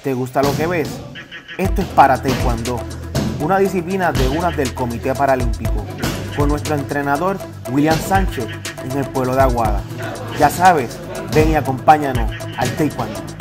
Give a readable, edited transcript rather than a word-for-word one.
¿Te gusta lo que ves? Esto es para Taekwondo, una disciplina de unas del Comité Paralímpico, con nuestro entrenador William Sánchez en el pueblo de Aguada. Ya sabes, ven y acompáñanos al Taekwondo.